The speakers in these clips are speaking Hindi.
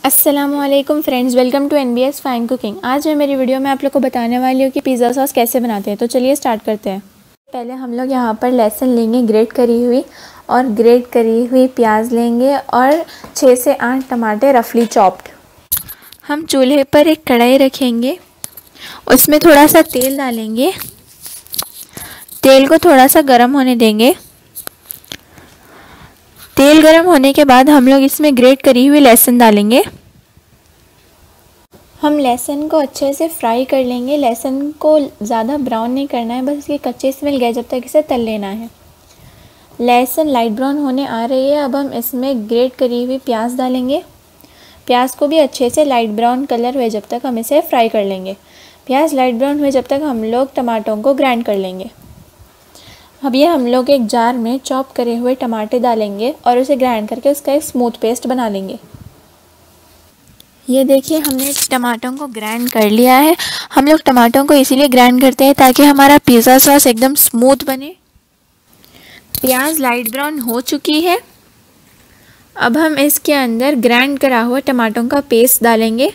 अस्सलामुअलैकुम friends, welcome to NBS fine cooking. आज मैं मेरी वीडियो में आप लोग को बताने वाली हूँ कि पिज़्ज़ा सॉस कैसे बनाते हैं। तो चलिए स्टार्ट करते हैं। पहले हम लोग यहाँ पर लहसुन लेंगे ग्रेट करी हुई, और ग्रेट करी हुई प्याज लेंगे, और 6 से 8 टमाटर रफली चॉप्ड। हम चूल्हे पर एक कढ़ाई रखेंगे, उसमें थोड़ा सा तेल डालेंगे। तेल को थोड़ा सा गर्म होने देंगे। तेल गर्म होने के बाद हम लोग इसमें ग्रेट करी हुई लहसुन डालेंगे। हम लहसुन को अच्छे से फ्राई कर लेंगे। लहसुन को ज़्यादा ब्राउन नहीं करना है, बस इसकी कच्ची स्मेल गए जब तक इसे तल लेना है। लहसुन लाइट ब्राउन होने आ रही है। अब हम इसमें ग्रेट करी हुई प्याज डालेंगे। प्याज को भी अच्छे से लाइट ब्राउन कलर हुए जब तक हम इसे फ्राई कर लेंगे। प्याज लाइट ब्राउन हुए जब तक हम लोग टमाटरों को ग्राइंड कर लेंगे। अब ये हम लोग एक जार में चॉप करे हुए टमाटर डालेंगे और उसे ग्राइंड करके उसका एक स्मूथ पेस्ट बना लेंगे। ये देखिए, हमने टमाटरों को ग्राइंड कर लिया है। हम लोग टमाटरों को इसीलिए ग्राइंड करते हैं ताकि हमारा पिज़्ज़ा सॉस एकदम स्मूथ बने। प्याज लाइट ब्राउन हो चुकी है। अब हम इसके अंदर ग्राइंड करा हुआ टमाटरों का पेस्ट डालेंगे।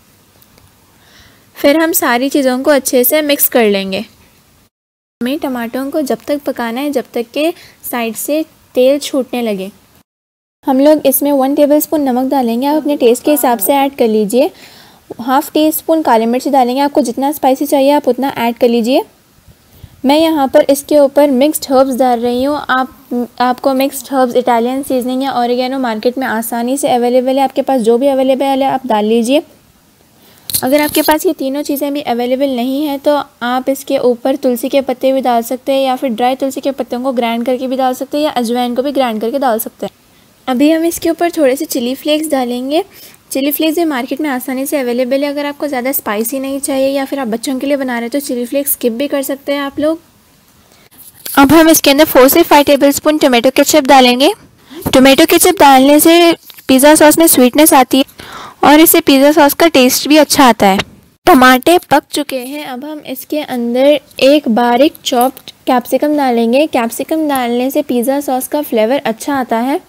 फिर हम सारी चीज़ों को अच्छे से मिक्स कर लेंगे। हमें टमाटरों को जब तक पकाना है जब तक के साइड से तेल छूटने लगे। हम लोग इसमें 1 टेबलस्पून नमक डालेंगे। आप अपने टेस्ट के हिसाब से ऐड कर लीजिए। हाफ़ टी स्पून काली मिर्च डालेंगे। आपको जितना स्पाइसी चाहिए आप उतना ऐड कर लीजिए। मैं यहाँ पर इसके ऊपर मिक्स्ड हर्ब्स डाल रही हूँ। आपको मिक्स्ड हर्ब्स, इटालियन सीजनिंग या ऑरिगेनो मार्केट में आसानी से अवेलेबल है। आपके पास जो भी अवेलेबल है आप डाल लीजिए। अगर आपके पास ये तीनों चीज़ें भी अवेलेबल नहीं है तो आप इसके ऊपर तुलसी के पत्ते भी डाल सकते हैं, या फिर ड्राई तुलसी के पत्तों को ग्राइंड करके भी डाल सकते हैं, या अजवाइन को भी ग्राइंड करके डाल सकते हैं। अभी हम इसके ऊपर थोड़े से चिली फ्लेक्स डालेंगे। चिली फ्लेक्स भी मार्केट में आसानी से अवेलेबल है। अगर आपको ज़्यादा स्पाइसी नहीं चाहिए या फिर आप बच्चों के लिए बना रहे हैं तो चिली फ्लेक्स स्किप भी कर सकते हैं आप लोग। अब हम इसके अंदर 4 से 5 टेबलस्पून टोमेटो केचप डालेंगे। टोमेटो केचप डालने से पिज़्ज़ा सॉस में स्वीटनेस आती है और इससे पिज़्ज़ा सॉस का टेस्ट भी अच्छा आता है। टमाटर पक चुके हैं। अब हम इसके अंदर एक बारीक चॉप्ड कैप्सिकम डालेंगे। कैप्सिकम डालने से पिज़्ज़ा सॉस का फ्लेवर अच्छा आता है।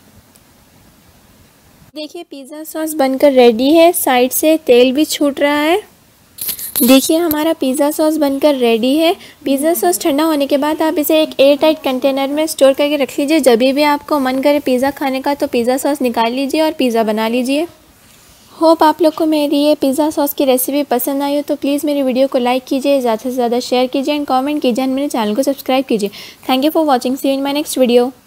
देखिए, पिज़्ज़ा सॉस बनकर रेडी है। साइड से तेल भी छूट रहा है। देखिए, हमारा पिज़्ज़ा सॉस बनकर रेडी है। पिज़्ज़ा सॉस ठंडा होने के बाद आप इसे एक एयर टाइट कंटेनर में स्टोर करके रख लीजिए। जब भी आपको मन करे पिज़्ज़ा खाने का तो पिज़्ज़ा सॉस निकाल लीजिए और पिज़्ज़ा बना लीजिए। होप आप लोग को मेरी ये पिज़्ज़ा सॉस की रेसिपी पसंद आई हो तो प्लीज़ मेरी वीडियो को लाइक कीजिए, ज़्यादा से ज़्यादा शेयर कीजिए एंड कमेंट कीजिए एंड मेरे चैनल को सब्सक्राइब कीजिए। Thank you for watching. See you in my next video.